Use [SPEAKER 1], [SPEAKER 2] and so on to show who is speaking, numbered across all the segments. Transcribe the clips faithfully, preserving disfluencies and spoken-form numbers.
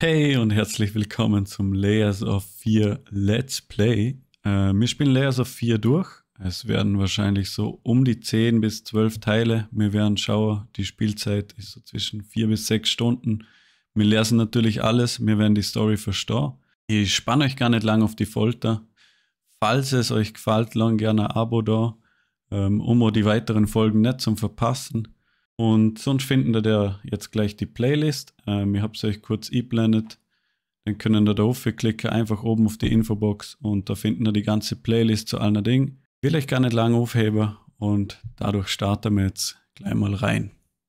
[SPEAKER 1] Hey und herzlich willkommen zum Layers of vier Let's Play. Äh, wir spielen Layers of vier durch. Es werden wahrscheinlich so um die zehn bis zwölf Teile. Wir werden schauen, die Spielzeit ist so zwischen vier bis sechs Stunden. Wir lesen natürlich alles, wir werden die Story verstehen. Ich spanne euch gar nicht lang auf die Folter. Falls es euch gefällt, lang gerne ein Abo da, ähm, um auch die weiteren Folgen nicht zu verpassen. Und sonst finden ihr jetzt gleich die Playlist. Ähm, ich habe es euch kurz eingeblendet. Dann können ihr da klicken, einfach oben auf die Infobox und da finden wir die ganze Playlist zu allen Dingen. Ich will euch gar nicht lange aufheben und dadurch starten wir jetzt gleich mal rein.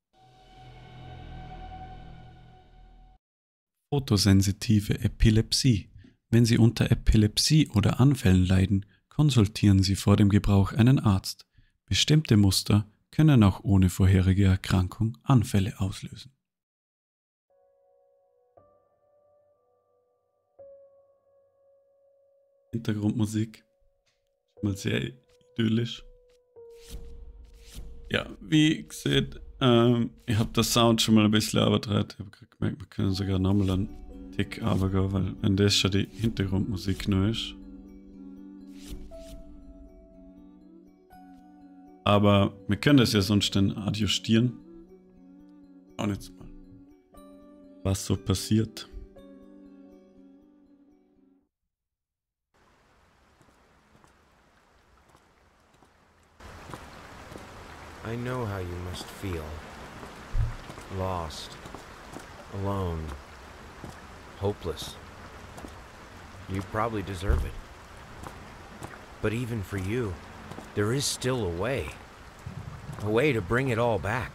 [SPEAKER 1] Photosensitive Epilepsie. Wenn Sie unter Epilepsie oder Anfällen leiden, konsultieren Sie vor dem Gebrauch einen Arzt. Bestimmte Muster können auch ohne vorherige Erkrankung Anfälle auslösen. Hintergrundmusik. Mal sehr idyllisch. Ja, wie gesagt, ähm, ich habe das Sound schon mal ein bisschen übertreibt. Ich habe gerade gemerkt, wir können sogar nochmal einen Tick runtergehen, weil wenn das schon die Hintergrundmusik noch ist. Aber wir können das ja sonst dann adjustieren. Schauen jetzt mal, was so passiert.
[SPEAKER 2] I know how you must feel. Lost. Alone. Hopeless. You probably deserve it. But even for you, there is still a way. A way to bring it all back.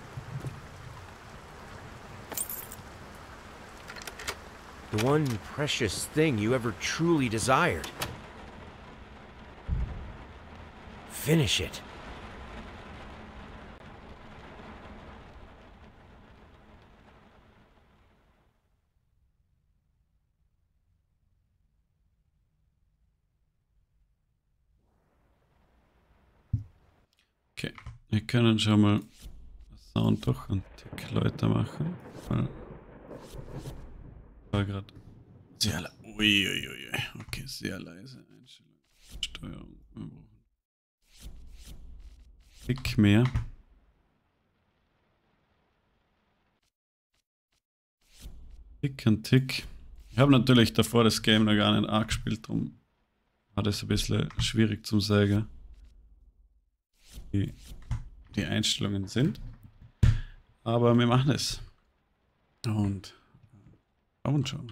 [SPEAKER 2] The one precious thing you ever truly desired. Finish it.
[SPEAKER 1] Okay, wir können schon mal das Sound doch einen Tick lauter machen. Weil war gerade sehr leise. Uiuiui. Okay, sehr leise Einstellung. Steuerung. Tick mehr. Tick und Tick. Ich habe natürlich davor das Game noch gar nicht angespielt, darum war das ein bisschen schwierig zum sagen. Die, die Einstellungen sind. Aber wir machen es. Und schauen schon.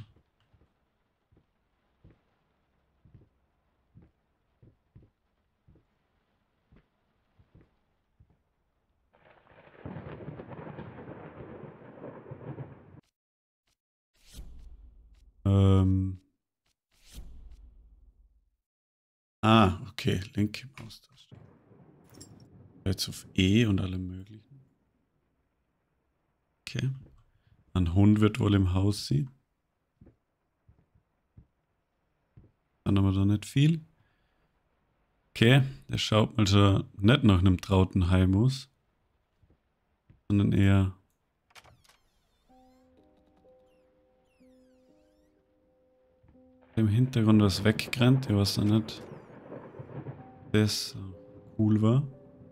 [SPEAKER 1] Ähm. Ah, okay, linke Maustaste. Jetzt auf E und alle möglichen. Okay. Ein Hund wird wohl im Haus sein. Dann haben wir da nicht viel. Okay, der schaut mal schon nicht nach einem trauten Heim aus, sondern eher im Hintergrund was weggerannt, was da nicht das cool war.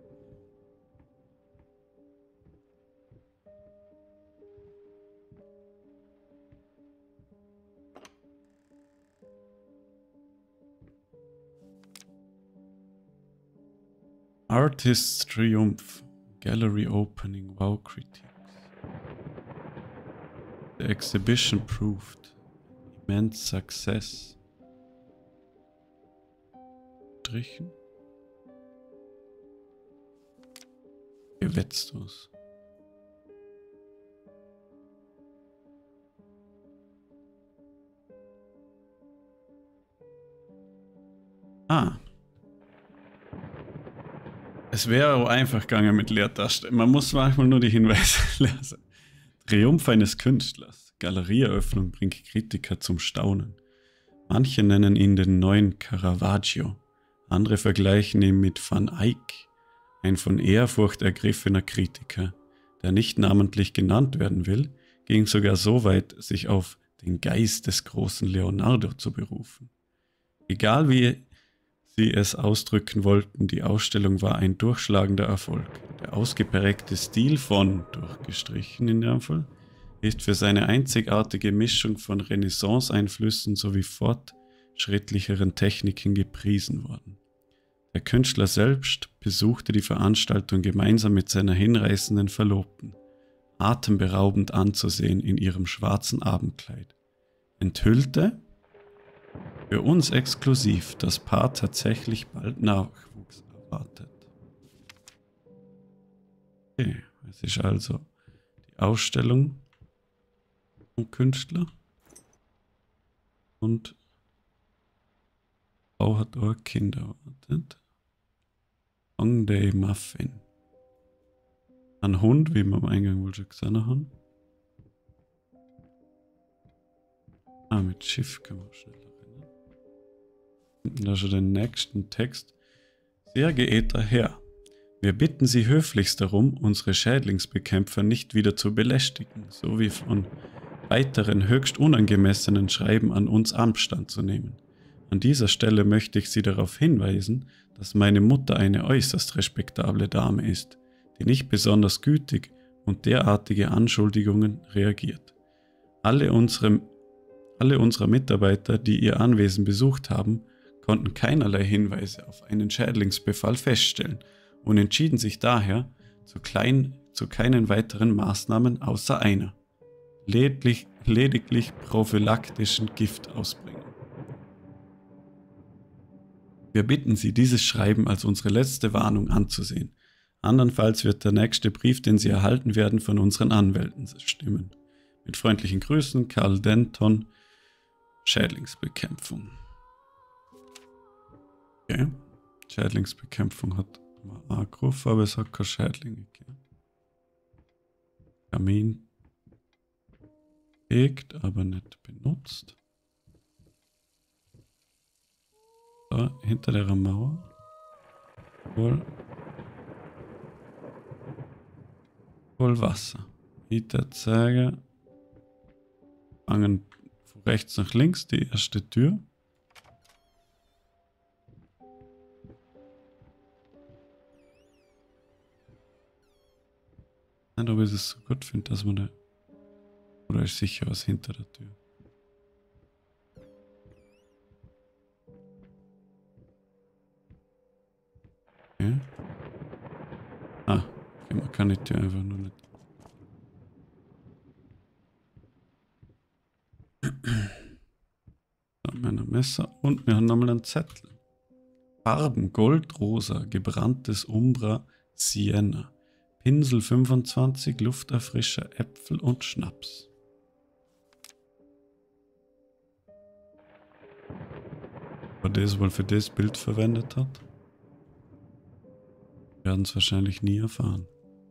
[SPEAKER 1] Artist's Triumph. Gallery opening. Wow critiques. The exhibition proved immense success. Strichen. Gewetzt aus. Ah. Es wäre auch einfach gegangen mit Leertaste. Man muss manchmal nur die Hinweise lesen. Triumph eines Künstlers. Galerieeröffnung bringt Kritiker zum Staunen. Manche nennen ihn den neuen Caravaggio. Andere vergleichen ihn mit Van Eyck. Ein von Ehrfurcht ergriffener Kritiker, der nicht namentlich genannt werden will, ging sogar so weit, sich auf den Geist des großen Leonardo zu berufen. Egal wie sie es ausdrücken wollten, die Ausstellung war ein durchschlagender Erfolg. Der ausgeprägte Stil von, durchgestrichen in dem Fall, ist für seine einzigartige Mischung von Renaissance-Einflüssen sowie fortschrittlicheren Techniken gepriesen worden. Der Künstler selbst besuchte die Veranstaltung gemeinsam mit seiner hinreißenden Verlobten, atemberaubend anzusehen in ihrem schwarzen Abendkleid. Enthüllte, für uns exklusiv, das Paar tatsächlich bald Nachwuchs erwartet. Okay, es ist also die Ausstellung vom Künstler und Frau hat auch Kinder erwartet. Long Day Muffin. Ein Hund, wie wir am Eingang wohl schon gesehen haben. Ah, mit Schiff kann man schneller rennen. Und da schon den nächsten Text. Sehr geehrter Herr, wir bitten Sie höflichst darum, unsere Schädlingsbekämpfer nicht wieder zu belästigen, sowie von weiteren höchst unangemessenen Schreiben an uns Abstand zu nehmen. An dieser Stelle möchte ich Sie darauf hinweisen, dass meine Mutter eine äußerst respektable Dame ist, die nicht besonders gütig und derartige Anschuldigungen reagiert. Alle unsere, alle unserer Mitarbeiter, die ihr Anwesen besucht haben, konnten keinerlei Hinweise auf einen Schädlingsbefall feststellen und entschieden sich daher zu, klein, zu keinen weiteren Maßnahmen außer einer, lediglich, lediglich prophylaktischen Gift ausbringen. Wir bitten Sie, dieses Schreiben als unsere letzte Warnung anzusehen. Andernfalls wird der nächste Brief, den Sie erhalten werden, von unseren Anwälten stimmen. Mit freundlichen Grüßen, Karl Denton, Schädlingsbekämpfung. Okay. Schädlingsbekämpfung hat mal angerufen, aber es hat keine Schädlinge gegeben. Kamin hegt, aber nicht benutzt. Da, hinter der Mauer. Wohl. Voll Wasser. Hinter Zeiger. Fangen von rechts nach links die erste Tür. Nicht, ob ich es so gut finde, dass man da. Oder ist sicher was hinter der Tür. Okay. Ah, okay, man kann die Tür einfach nur nicht. Da haben wir ein Messer und wir haben nochmal einen Zettel. Farben Gold, Rosa, gebranntes Umbra, Sienna. Pinsel fünfundzwanzig, Lufterfrischer, Äpfel und Schnaps. Ob er das wohl für das Bild verwendet hat? Wir werden es wahrscheinlich nie erfahren.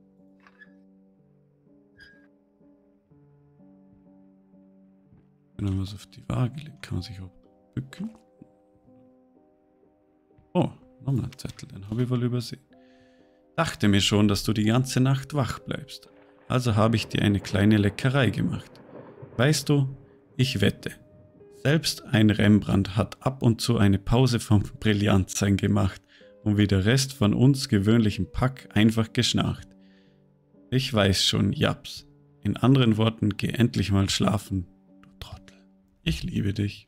[SPEAKER 1] Wenn man was auf die Waage legt, kann man sich auch bücken. Oh, nochmal ein Zettel, den habe ich wohl übersehen. Dachte mir schon, dass du die ganze Nacht wach bleibst. Also habe ich dir eine kleine Leckerei gemacht. Weißt du, ich wette, selbst ein Rembrandt hat ab und zu eine Pause vom Brillantsein gemacht und wie der Rest von uns gewöhnlichen Pack einfach geschnarcht. Ich weiß schon, Japs. In anderen Worten, geh endlich mal schlafen, du Trottel. Ich liebe dich.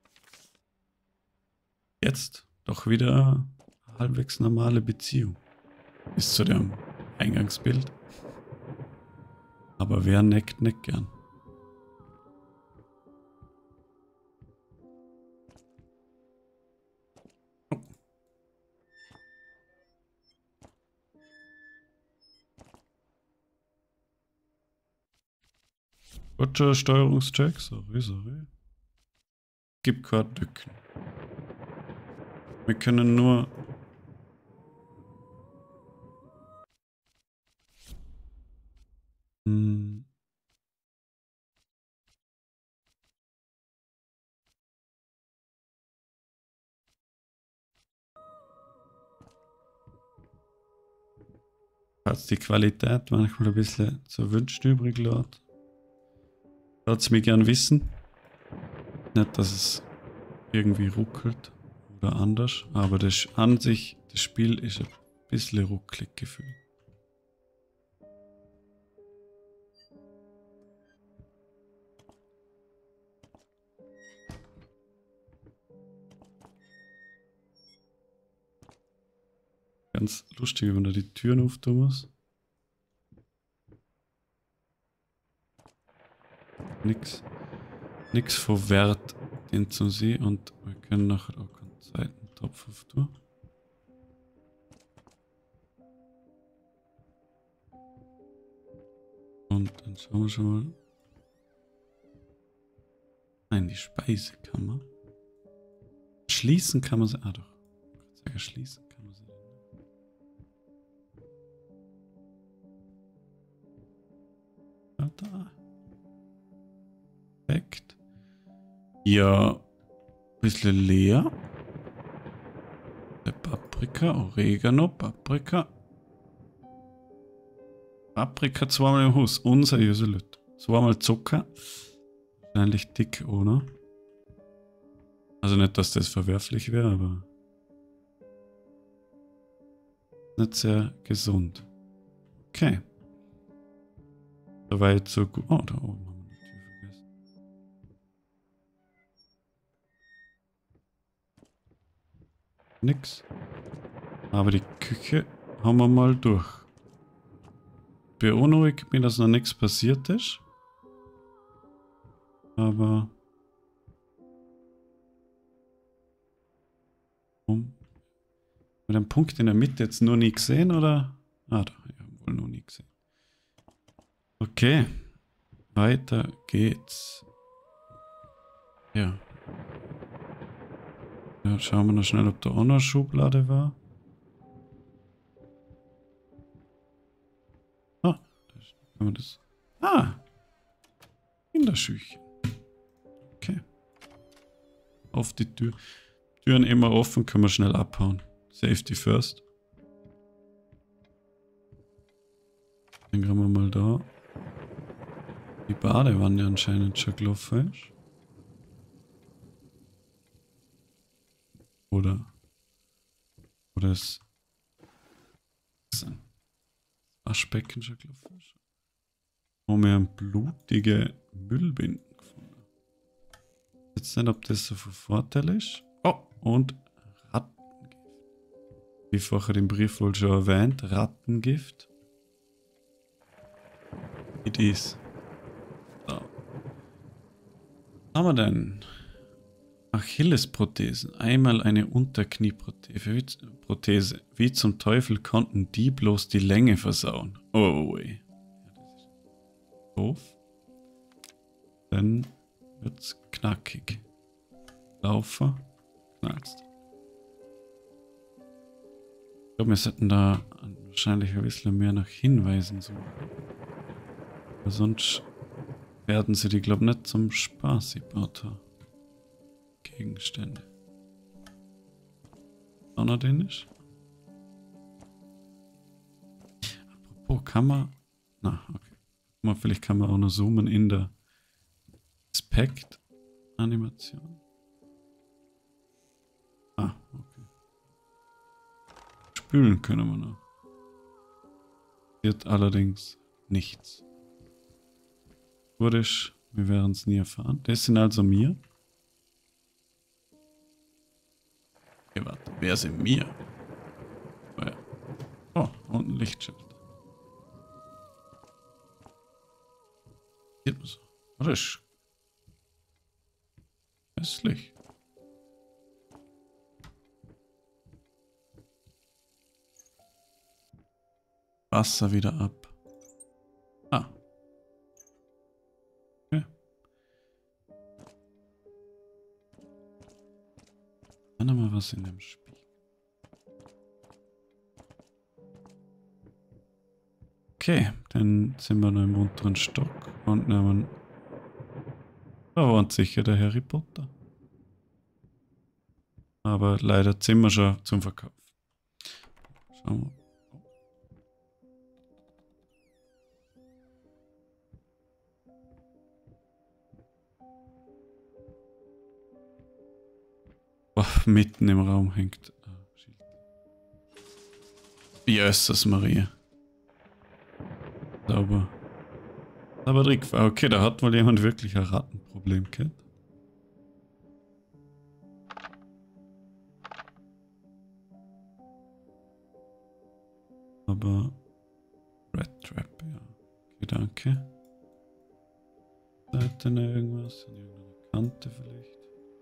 [SPEAKER 1] Jetzt doch wieder eine halbwegs normale Beziehung. Bis zu dem Eingangsbild. Aber wer neckt, neckt gern. Oh. Guter Steuerungscheck, sorry, sorry. Gibt keine Dücken. Wir können nur hm. Falls die Qualität manchmal ein bisschen zu wünschen übrig lässt. Lasst es mich gern wissen. nicht, dass es irgendwie ruckelt oder anders, aber das an sich, das Spiel ist ein bisschen ruckelig gefühlt. Ganz lustig, wenn da die Türen auftun muss. Nix. Nix von Wert, den zu sehen, und wir können nachher auch einen zweiten Topf auftun. Und dann schauen wir schon mal. Nein, die Speisekammer. Schließen kann man sie. Ah, doch. Ich kann sagen, schließen kann man sie. Ah, da. Perfekt. Ja, ein bisschen leer. Der Paprika, Oregano, Paprika. Paprika zweimal im Haus. Unseriöse Leute. Zweimal Zucker. Wahrscheinlich dick, oder? Also nicht, dass das verwerflich wäre, aber nicht sehr gesund. Okay. Soweit so gut. Oh, da oben haben wir die Tür vergessen. Nix. Aber die Küche haben wir mal durch. Beunruhigt mich, dass noch nichts passiert ist. Aber um, mit dem Punkt in der Mitte jetzt nur nie gesehen, oder? Ah, da, ja, wohl noch nie gesehen. Okay, weiter geht's. Ja. Ja, schauen wir noch schnell, ob da auch noch eine Schublade war. Ah, da kann man das. Ah! Kinderschüchen. Okay. Auf die Tür. Türen immer offen, können wir schnell abhauen. Safety first. Dann gehen wir mal da. Die Badewanne anscheinend schon gelaufen ist. Oder. Oder das Waschbecken schon gelaufen ist. Oh, wir haben blutige Müllbinden gefunden. Jetzt nicht, ob das so von Vorteil ist. Oh, und Rattengift. Wie vorher im Brief wohl schon erwähnt, Rattengift. It is. So. Was haben wir denn? Achillesprothesen. Einmal eine Unterknieprothese. Wie, Prothese. Wie zum Teufel konnten die bloß die Länge versauen? Oh, ey. Doof. Dann wird's knackig. Laufer. Knallst. Ich glaube, wir sollten da wahrscheinlich ein bisschen mehr nach Hinweisen suchen. Aber sonst werden sie die, glaube ich, nicht zum Spaß gebaut haben. Gegenstände. Auch noch den nicht? Apropos, kann man. Na, okay. Mal, vielleicht kann man auch noch zoomen in der Aspekt-Animation. Ah, okay. Spülen können wir noch. Wird allerdings nichts. Kurdisch, wir werden es nie erfahren. Das sind also mir. Okay, warte, wer sind mir? Oh, ja. Oh, und ein Lichtschild. So. Das ist hässlich. Wasser wieder ab. Ah. Okay. Dann haben wir was in dem Spiel. Okay, dann sind wir noch im unteren Stock und nehmen. Da wohnt sicher der Harry Potter. Aber leider sind wir schon zum Verkauf. Schauen wir. Oh, mitten im Raum hängt. Jesus Maria. Sauber. Aber Trick. Okay, da hat wohl jemand wirklich ein Rattenproblem gehabt. Aber Red Trap, ja. Okay, danke. Da hat denn irgendwas? An irgendeiner Kante vielleicht?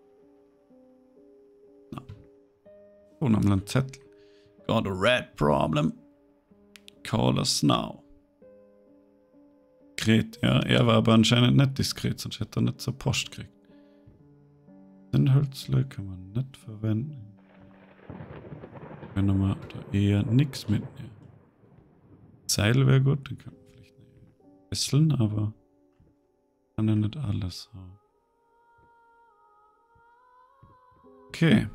[SPEAKER 1] Na. Oh, nochmal ein Zettel. Got a red problem. Call us now. Diskret, ja. Er war aber anscheinend nicht diskret, sonst hätte er nicht zur Post gekriegt. Zündhölzle kann man nicht verwenden. Können wir da eher nichts mitnehmen. Seil wäre gut, dann kann man vielleicht fesseln, aber kann ja nicht alles haben. Okay.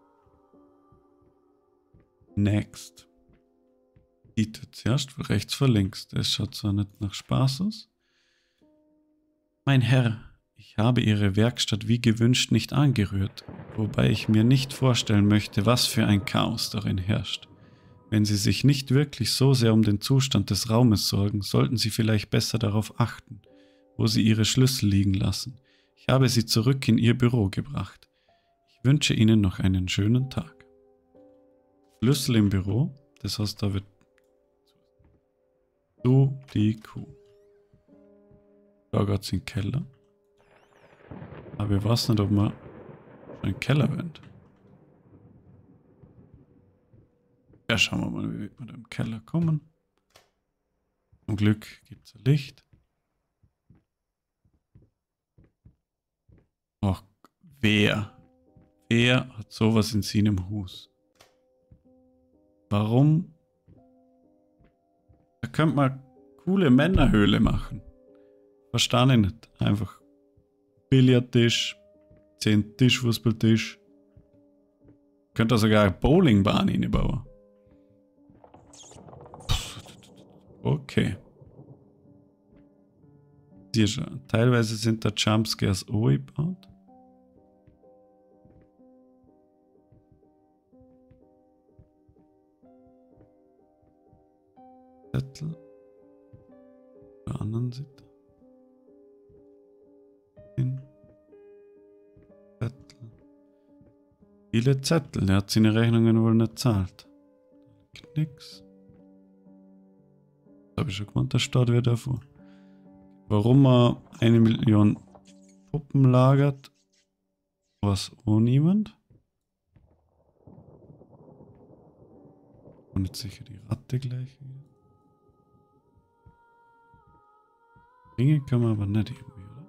[SPEAKER 1] Next. Sieht zuerst rechts vor links. Das schaut zwar nicht nach Spaß aus. Mein Herr, ich habe Ihre Werkstatt wie gewünscht nicht angerührt, wobei ich mir nicht vorstellen möchte, was für ein Chaos darin herrscht. Wenn Sie sich nicht wirklich so sehr um den Zustand des Raumes sorgen, sollten Sie vielleicht besser darauf achten, wo Sie Ihre Schlüssel liegen lassen. Ich habe sie zurück in Ihr Büro gebracht. Ich wünsche Ihnen noch einen schönen Tag. Schlüssel im Büro, das heißt, da wird so die Kuh. Da geht's in den Keller. Aber ich weiß nicht, ob man in den Keller wendet. Ja, schauen wir mal, wie wir da im Keller kommen. Zum Glück gibt es ein Licht. Ach, wer? Wer hat sowas in seinem Haus? Warum? Da könnte man coole Männerhöhle machen. Verstehe ich nicht. Einfach Billardtisch, zehn Tischfußballtisch. Könnte sogar eine Bowlingbahn hinbauen. Okay. Sieh schon. Teilweise sind da Jumpscares auch gebaut. Zettel. Auf der anderen Seite. Zettel. Viele Zettel. Er hat seine Rechnungen wohl nicht zahlt. Nix. Das habe ich schon gemeint, der Staat wird davor. Warum er eine Million Puppen lagert, was auch niemand. Und jetzt sicher die Ratte gleich wieder. Dinge kann man aber nicht irgendwie, oder?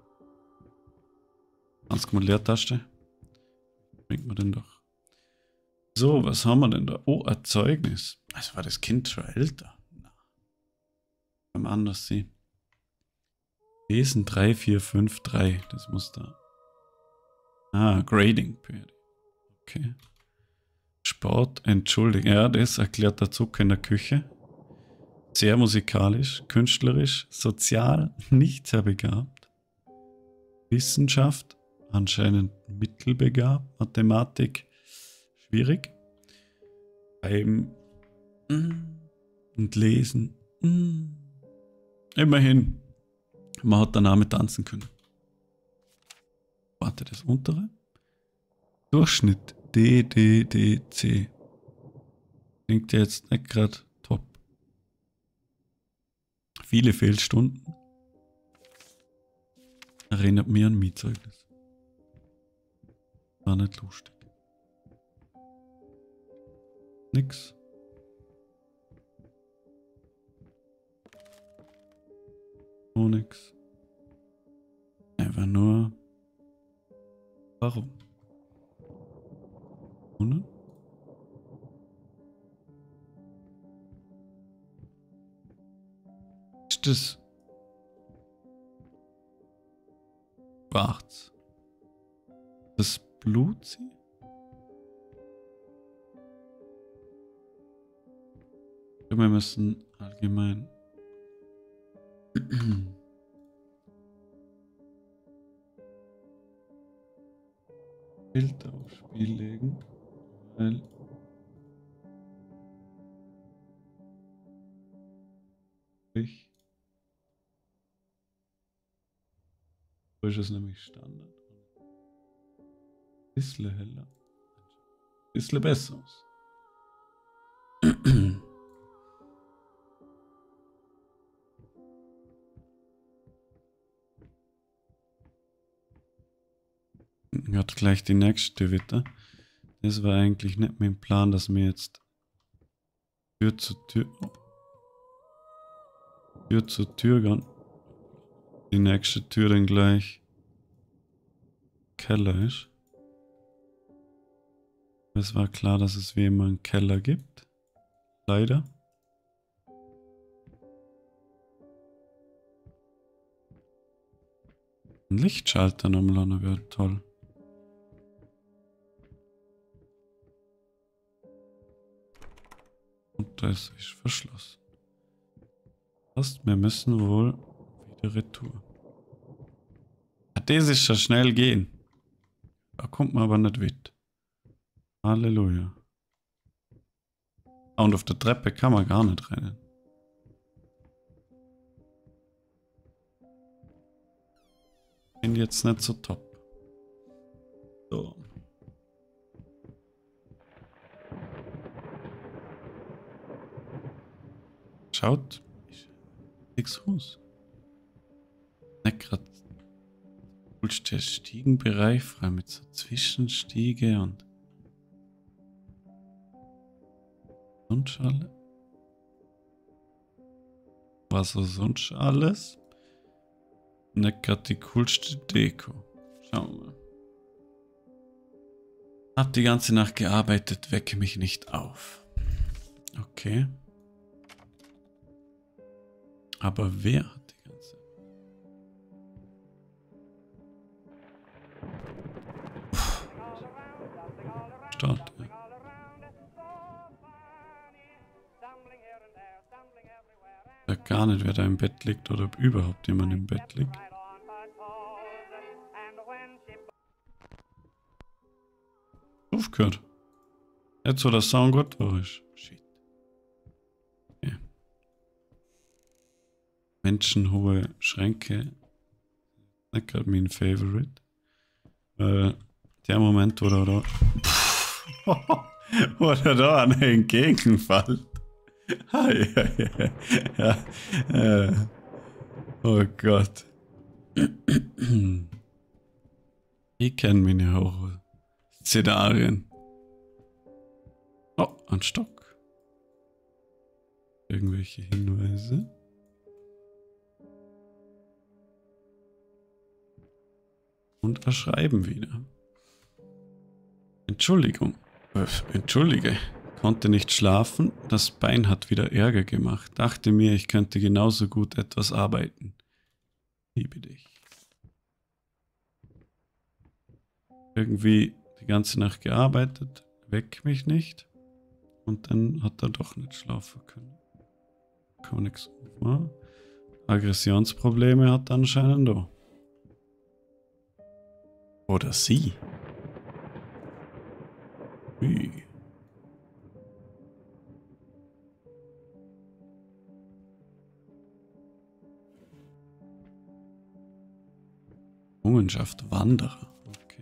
[SPEAKER 1] zwanzig Mal Leertaste. Bringt man denn doch. So, was haben wir denn da? Oh, Erzeugnis. Also war das Kind schon älter? Na. Kann man anders sehen. Lesen drei vier fünf drei. Das muss da. Ah, Grading Period. Okay. Sport, entschuldigen. Ja, das erklärt der Zucker in der Küche. Sehr musikalisch, künstlerisch, sozial, nicht sehr begabt. Wissenschaft, anscheinend mittelbegabt. Mathematik, schwierig. Schreiben und Lesen. Immerhin. Man hat danach mit tanzen können. Warte, das untere. Durchschnitt D, D, D, C. Klingt ja jetzt nicht gerade top. Viele Fehlstunden. Erinnert mich an Mietzeugnis. War nicht lustig. Nix. Oh, nix. Einfach nur. Warum? Ohne? Ist das schwarz? Das Blut sie? Wir müssen allgemein Filter aufs Spiel legen, weil ich so ist es nämlich Standard. Bisschen heller. Bisschen besser aus. Hat gleich die nächste Witte. Das war eigentlich nicht mein Plan, dass wir jetzt Tür zu Tür Tür zu Tür gehen. Die nächste Tür dann gleich Keller ist. Es war klar, dass es wie immer einen Keller gibt. Leider. Ein Lichtschalter nochmal wäre toll. Und das ist verschlossen. Das heißt, wir müssen wohl wieder retour. Ja, das ist schon schnell gehen. Da kommt man aber nicht weit. Halleluja. Und auf der Treppe kann man gar nicht rennen. Bin jetzt nicht so top. So. Schaut. Nichts Haus. Nicht gerade der Stiegenbereich frei mit so Zwischenstiege und sonst alles. Was so sonst alles? Nicht gerade die coolste Deko. Schauen wir mal. Hab die ganze Nacht gearbeitet, wecke mich nicht auf. Okay. Aber wer hat die ganze... Uff. Start, ja. Ich weiß gar nicht, wer da im Bett liegt oder ob überhaupt jemand im Bett liegt. Aufgehört. Jetzt wo der Sound gut war ist. Shit. Okay. Menschenhohe Schränke. Nicht gerade mein Favorite. Äh, der Moment, wo er da... wo er da an entgegenfällt. Hi, hi, hi. Ja, äh. Oh Gott. Ich kenne meine Horror-Szenarien. Oh, ein Stock. Irgendwelche Hinweise. Und ein Schreiben wieder. Entschuldigung. Äh, entschuldige. Konnte nicht schlafen, das Bein hat wieder Ärger gemacht. Dachte mir, ich könnte genauso gut etwas arbeiten. Liebe dich. Irgendwie die ganze Nacht gearbeitet, weck mich nicht. Und dann hat er doch nicht schlafen können. Kann man nichts machen. Aggressionsprobleme hat er anscheinend auch. Oder sie. Ui. Errungenschaft Wanderer. Okay.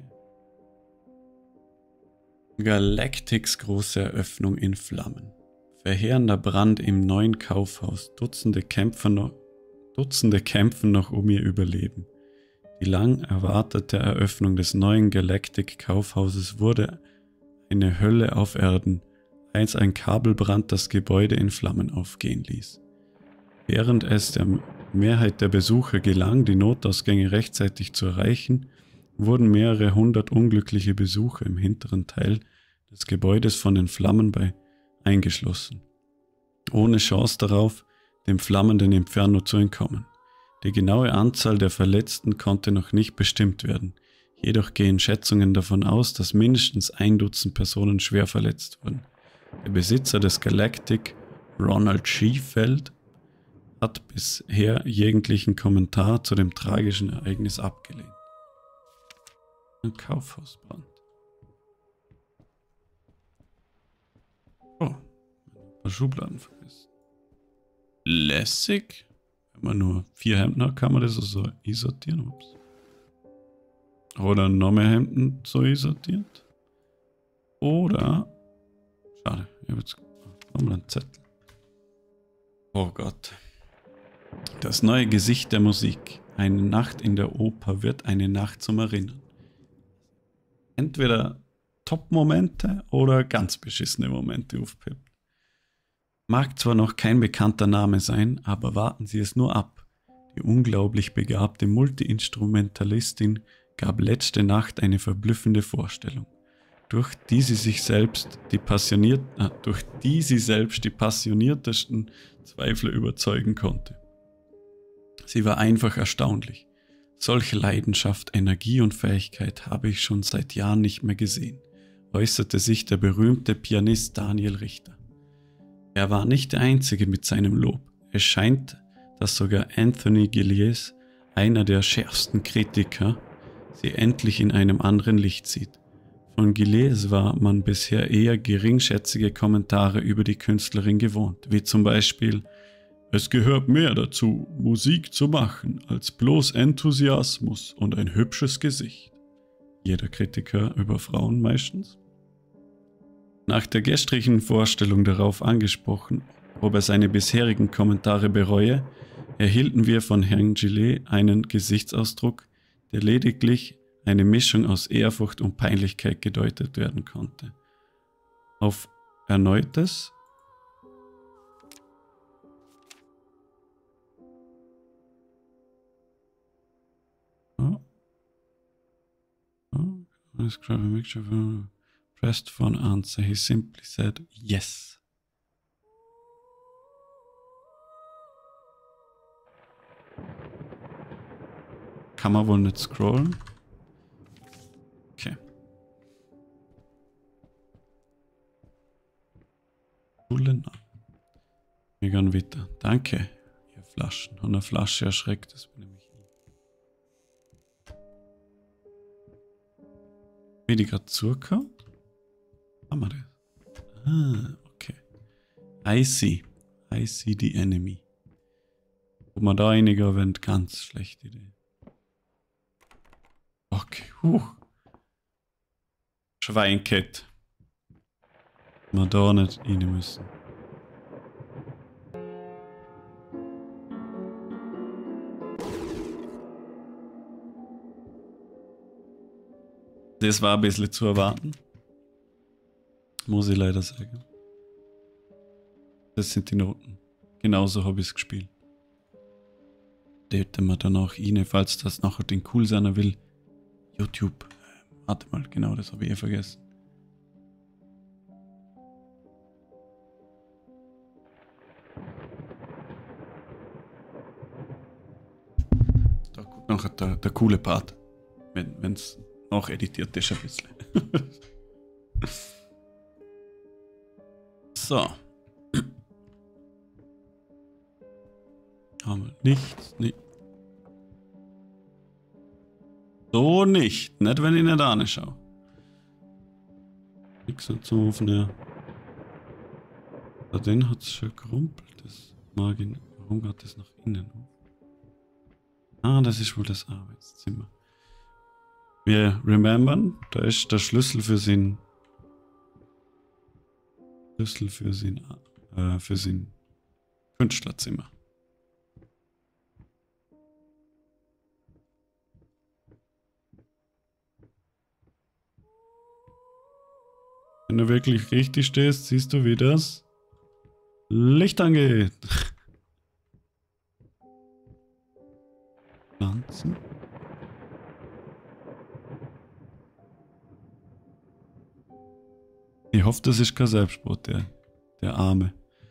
[SPEAKER 1] Galactics große Eröffnung in Flammen. Verheerender Brand im neuen Kaufhaus. Dutzende Kämpfer noch, Dutzende kämpfen noch um ihr Überleben. Die lang erwartete Eröffnung des neuen Galactic Kaufhauses wurde eine Hölle auf Erden, als ein Kabelbrand das Gebäude in Flammen aufgehen ließ. Während es der Mehrheit der Besucher gelang, die Notausgänge rechtzeitig zu erreichen, wurden mehrere hundert unglückliche Besucher im hinteren Teil des Gebäudes von den Flammen bei eingeschlossen, ohne Chance darauf, dem flammenden Inferno zu entkommen. Die genaue Anzahl der Verletzten konnte noch nicht bestimmt werden, jedoch gehen Schätzungen davon aus, dass mindestens ein Dutzend Personen schwer verletzt wurden. Der Besitzer des Galactic, Ronald Schiefeld, hat bisher jeglichen Kommentar zu dem tragischen Ereignis abgelehnt. Ein Kaufhausbrand. Schubladen vergessen. Lässig. Wenn man nur vier Hemden hat, kann man das so einsortieren. Ups. Oder noch mehr Hemden so einsortiert. Oder... Schade, ich habe jetzt nochmal einen Zettel. Oh Gott. Das neue Gesicht der Musik. Eine Nacht in der Oper wird eine Nacht zum Erinnern. Entweder Top-Momente oder ganz beschissene Momente aufpeppt. Mag zwar noch kein bekannter Name sein, aber warten Sie es nur ab. Die unglaublich begabte Multi-Instrumentalistin gab letzte Nacht eine verblüffende Vorstellung, durch die sie sich selbst die passioniert, äh, durch die sie selbst die passioniertesten Zweifler überzeugen konnte. Sie war einfach erstaunlich. Solche Leidenschaft, Energie und Fähigkeit habe ich schon seit Jahren nicht mehr gesehen, äußerte sich der berühmte Pianist Daniel Richter. Er war nicht der Einzige mit seinem Lob. Es scheint, dass sogar Anthony Gillies, einer der schärfsten Kritiker, sie endlich in einem anderen Licht sieht. Von Gillies war man bisher eher geringschätzige Kommentare über die Künstlerin gewohnt, wie zum Beispiel: Es gehört mehr dazu, Musik zu machen, als bloß Enthusiasmus und ein hübsches Gesicht. Jeder Kritiker über Frauen meistens. Nach der gestrigen Vorstellung darauf angesprochen, ob er seine bisherigen Kommentare bereue, erhielten wir von Herrn Gillet einen Gesichtsausdruck, der lediglich eine Mischung aus Ehrfurcht und Peinlichkeit gedeutet werden konnte. Auf erneutes oh. Oh. Describe a mixture of pressed for an answer. He simply said yes. Kann man wohl nicht scrollen? Okay. Coole. Wir gehen weiter. Danke, ihr Flaschen. Und eine Flasche erschreckt, das bin nämlich ich. Wie die gerade zukommt? Haben wir das? Ah, okay. I see. I see the enemy. Ob man da einiger wendet, ganz schlechte Idee. Okay, huch. Schweinkett. Wir da nicht rein müssen. Das war ein bisschen zu erwarten. Muss ich leider sagen. Das sind die Noten. Genauso habe ich es gespielt. Täte man dann auch rein, falls das nachher den cool sein will. YouTube. Warte mal, genau, das habe ich eh vergessen. Da kommt nachher der, der coole Part. Wenn es noch editiert ist ein bisschen. So. Haben wir nichts, nicht. So nicht. Nicht, wenn ich nicht anschaue. Nix zum Aufnehmen. Bei den hat es schon gerumpelt. Das mag ich nicht. Warum geht das nach innen auf? Ah, das ist wohl das Arbeitszimmer. Wir remembern, da ist der Schlüssel für sein Schlüssel für sein äh, für sein Künstlerzimmer. Wenn du wirklich richtig stehst, siehst du, wie das Licht angeht. Pflanzen. Ich hoffe, das ist kein Selbstmord, der, der Arme.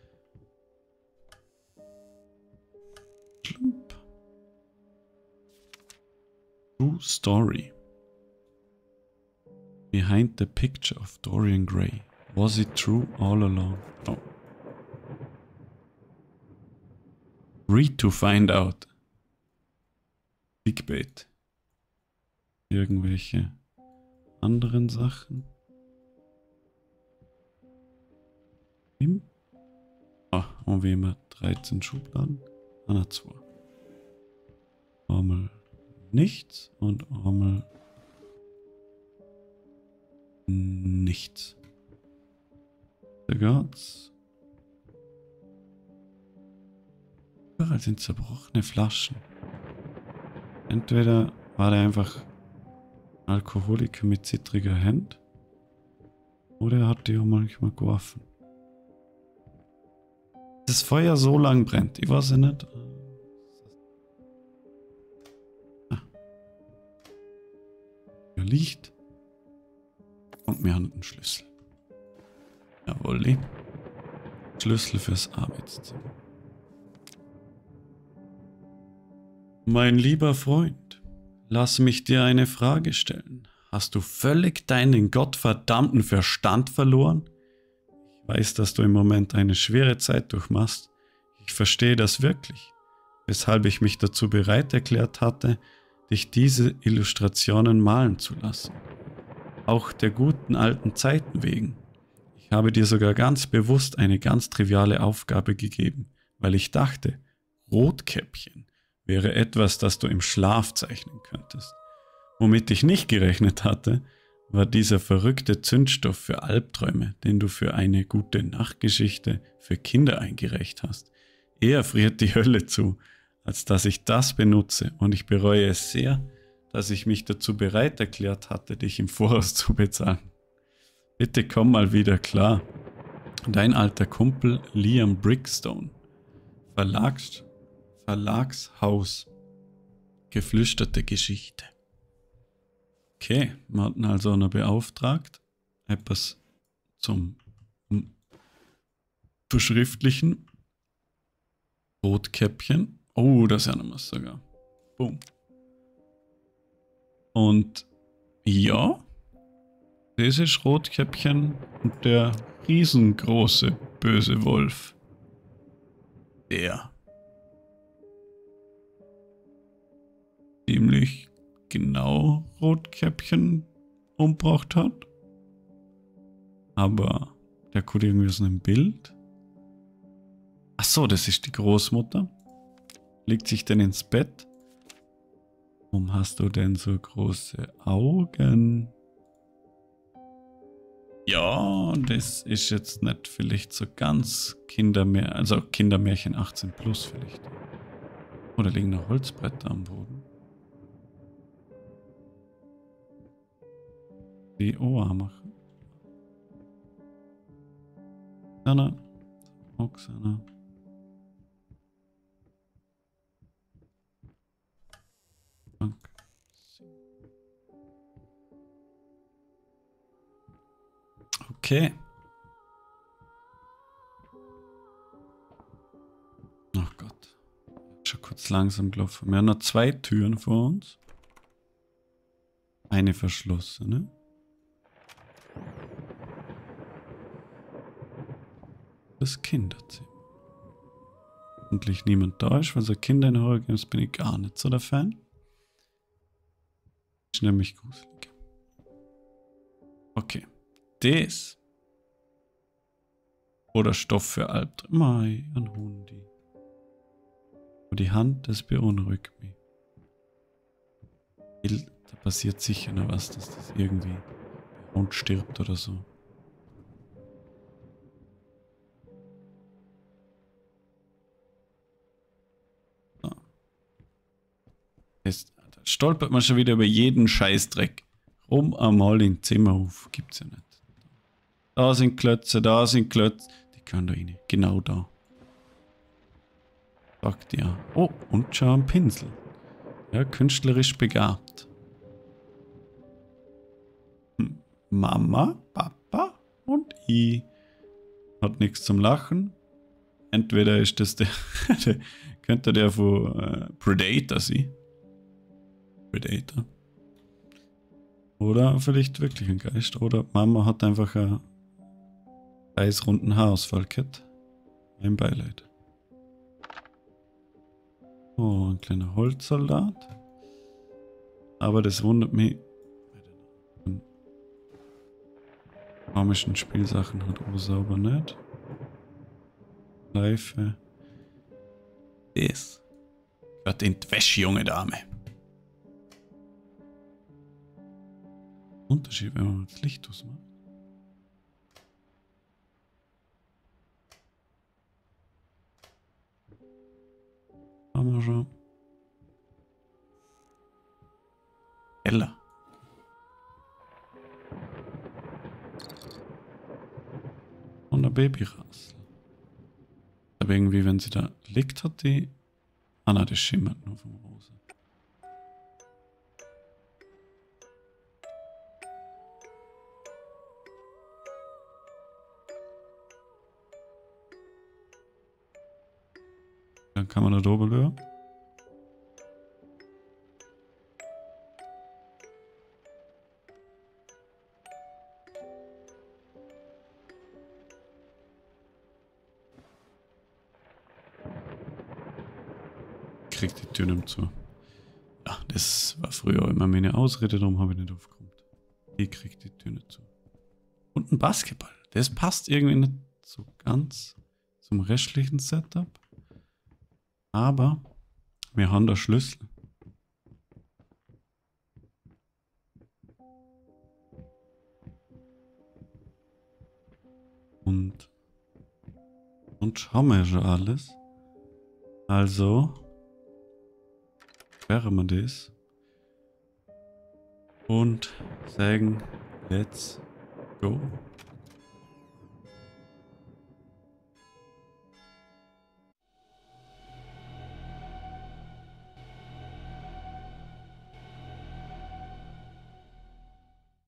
[SPEAKER 1] True Story. Behind the picture of Dorian Gray. Was it true all along? No. Read to find out. Clickbait. Irgendwelche anderen Sachen. haben wir immer dreizehn Schubladen. Ah, zwei. Einmal nichts und einmal nichts. Da geht's. Überall sind zerbrochene Flaschen. Entweder war der einfach Alkoholiker mit zittriger Hand oder er hat die auch manchmal geworfen. Das Feuer so lang brennt, ich weiß ja nicht. Ah. Hier liegt. Und wir haben einen Schlüssel. Jawohl, Schlüssel fürs Arbeitszimmer. Mein lieber Freund, lass mich dir eine Frage stellen. Hast du völlig deinen gottverdammten Verstand verloren? Ich weiß, dass du im Moment eine schwere Zeit durchmachst. Ich verstehe das wirklich, weshalb ich mich dazu bereit erklärt hatte, dich diese Illustrationen malen zu lassen. Auch der guten alten Zeiten wegen. Ich habe dir sogar ganz bewusst eine ganz triviale Aufgabe gegeben, weil ich dachte, Rotkäppchen wäre etwas, das du im Schlaf zeichnen könntest. Womit ich nicht gerechnet hatte, war dieser verrückte Zündstoff für Albträume, den du für eine gute Nachtgeschichte für Kinder eingereicht hast. Eher friert die Hölle zu, als dass ich das benutze, und ich bereue es sehr, dass ich mich dazu bereit erklärt hatte, dich im Voraus zu bezahlen. Bitte komm mal wieder klar. Dein alter Kumpel Liam Brickstone. Verlags, Verlagshaus. Geflüsterte Geschichte. Okay, wir hatten also einen beauftragt, etwas zum Verschriftlichen. Rotkäppchen. Oh, das haben wir sogar. Boom. Und ja, das ist Rotkäppchen und der riesengroße böse Wolf. Der ziemlich genau Rotkäppchen umgebracht hat. Aber der kommt irgendwie aus einem Bild. Ach so, das ist die Großmutter. Legt sich dann ins Bett. Warum hast du denn so große Augen? Ja, das ist jetzt nicht vielleicht so ganz Kindermärchen, also Kindermärchen achtzehn plus vielleicht. Oder liegen noch Holzbretter am Boden? Die Ohr machen. Oksana. Oksana. Okay. Ach Gott. Schon kurz langsam gelaufen. Wir haben noch zwei Türen vor uns. Eine verschlossene. Das Kinderzimmer. Hoffentlich niemand da ist, weil so Kinder in Horror-Games bin ich gar nicht so der Fan. Ist nämlich gruselig. Okay. Das. Oder Stoff für Albträume. Mei, ein Hundi. Aber die Hand, das beunruhigt mich. Da passiert sicher noch was, dass das irgendwie der Hund stirbt oder so. So. Jetzt stolpert man schon wieder über jeden Scheißdreck. Rum einmal in den Zimmerhof. Gibt's ja nicht. Da sind Klötze, da sind Klötze. Die können da rein. Genau da. Sagt ja. Oh, und schon ein Pinsel. Ja, künstlerisch begabt. Hm. Mama, Papa und ich. Hat nichts zum Lachen. Entweder ist das der, der könnte der von äh, Predator sein. Predator. Oder vielleicht wirklich ein Geist. Oder Mama hat einfach ein eisrunden Haarausfall gehabt. Ein Beileid. Oh, ein kleiner Holzsoldat. Aber das wundert mich. Bei den komischen Spielsachen hat er sauber nicht. Schleife. Das gehört in die Wäsche, junge Dame. Unterschied, wenn man das Licht ausmacht. Haben wir schon. Heller. Und der Babyrassel. Aber irgendwie, wenn sie da liegt, hat die... Ah, na, das schimmert nur vom Rosa. Dann kann man da drüber lösen. Kriegt die Tür nicht zu. Ja, das war früher immer meine Ausrede, darum habe ich nicht aufgekommen. Die kriegt die Tür nicht zu. Und ein Basketball. Das passt irgendwie nicht so ganz zum restlichen Setup. Aber wir haben da Schlüssel. Und und haben wir schon alles. Also sperren wir das und sagen let's go.